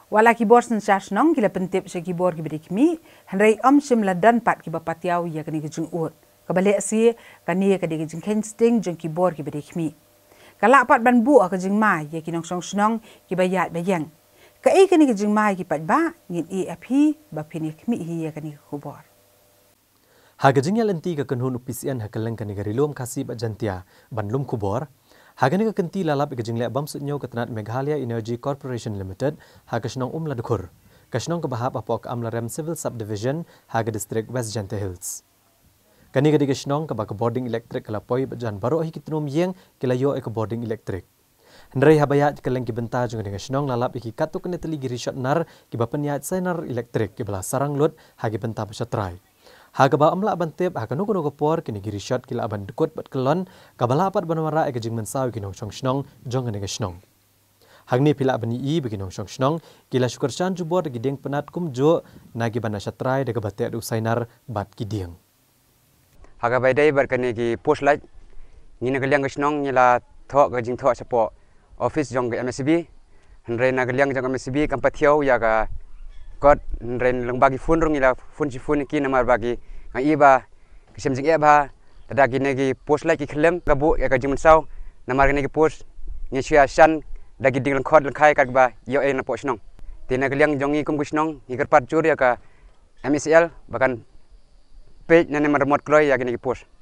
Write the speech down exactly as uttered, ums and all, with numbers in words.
Wala keyboard sensas nong kila pentip sa keyboard kibri kimi, henry om sim ladan pat kiba patiau ya kani kejung ut. Kabalik si kani kadi kejung kensting jeng keyboard kibri kimi. Kalak pat ban bu ka jeng mai ya kinong song snong kibayat bayang. Ka e kani kejung mai ki pat ba ngin e api ba pini kimi hi ya kani kubor. Haga jengya lenti ka kenhun upisian hakaleng kani garilom kasih ba jantia banlum kubor. Haga ni ka kenti lalap ka jenglek bam sutnyo ka tenat Meghalaya Energy Corporation Limited haga snong um ladukur. Ka snong ka bahap apok Amlarem Civil Subdivision haga district West Jante Hills. Kani ka diga snong ka ba ka boarding electric kalapoi ba jan baro hi kitnum yeng kilayo e ka boarding electric. Hendrai habayat ka leng ki benta jung diga snong lalap iki katuk ne teli giri shot nar ki ba penyat senar electric ki bala sarang lut hagi benta ba syatrai. Haga ba amla bantep haga nugo nugo por kini giri shot kila aban dekut bat kelon kabala apat banwara e gajing mensaw kinong song snong jong ne snong. Hagni pila bani i beginong song snong kila syukur chan jubor gideng penat kum jo nagi bana syatrai de kabate du sainar bat kideng. Haga bai dai berkani ki post light ni nagaliang snong nila tho gajing tho sapo office jong M S B hendrai nagaliang jong M S B kampathiau ya ga kot ren lang bagi fun rong ila fun si fun ki namar bagi ngai ba kisem jing ba tada ki negi post like ki khlem gabu ya ka jimun saw namar ki negi post ni sia san dagi ding lang khot lang khai ka ba yo e na po snong tina kliang jongi kum kusnong iker pat jur ya ka M S L bahkan page nane mar remote kloy ya ki negi post